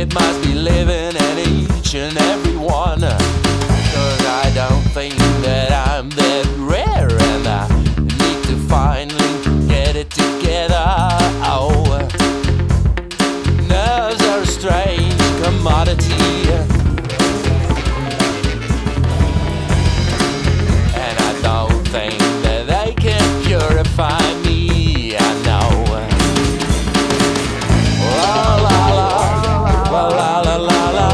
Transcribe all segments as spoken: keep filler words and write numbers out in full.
it must be living in each and every one. Cause I don't think that I'm that rare, and I need to finally get it together. Oh, nerves are a strange commodity, and I don't think that they can purify me. I know. La la la, la la la la la.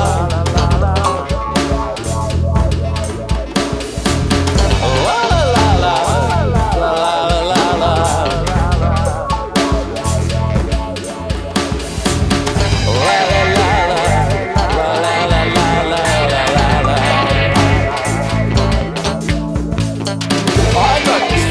I got this